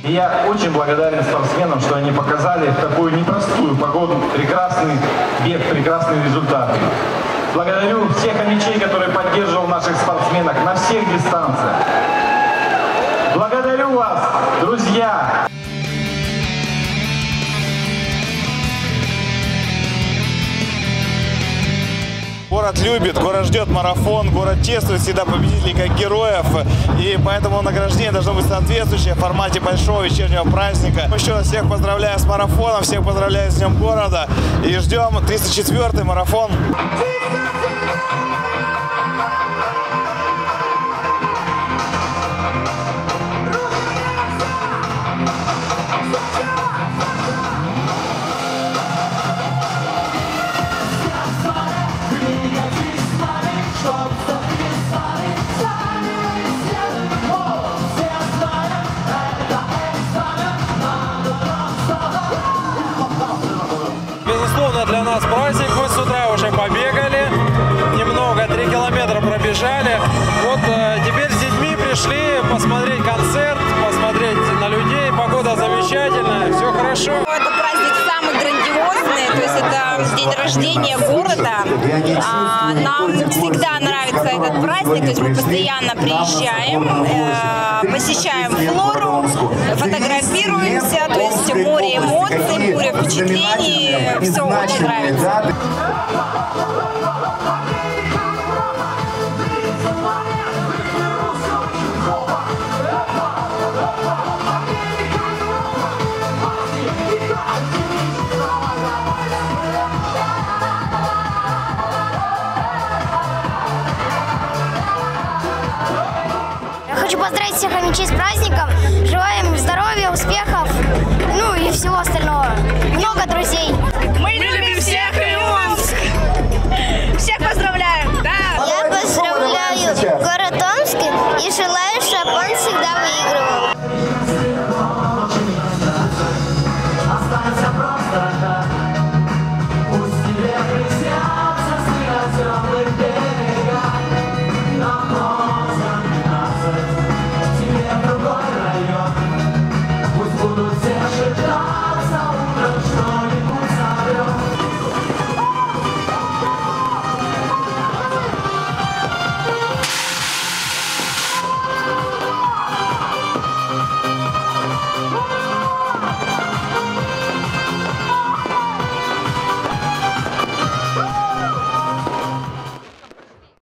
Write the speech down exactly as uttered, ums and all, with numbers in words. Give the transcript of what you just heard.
И я очень благодарен спортсменам, что они показали в такую непростую погоду прекрасный бег, прекрасные результаты. Благодарю всех хомячей, которые поддерживал наших спортсменок на всех дистанциях. Благодарю вас, друзья! Город любит, город ждет марафон, город чествует всегда победителей как героев. И поэтому награждение должно быть соответствующее в формате большого вечернего праздника. Еще раз всех поздравляю с марафоном, всех поздравляю с Днем города. И ждем тридцать четвёртый марафон. Безусловно, для нас праздник. Мы с утра уже побегали, немного, три километра пробежали. Вот э, теперь с детьми пришли посмотреть концерт, посмотреть на людей. Погода замечательная, все хорошо. Это праздник самый грандиозный, то есть это день рождения города. А, нам всегда нравится этот праздник, то есть мы постоянно приезжаем, э, посещаем флору, фотографируемся, то есть море эмоций, море впечатлений, все очень нравится. Хочу поздравить всех хомячей с праздником. Желаем здоровья, успехов, ну и всего остального. Много друзей. Мы любим всех, Илюмск! Всех поздравляем!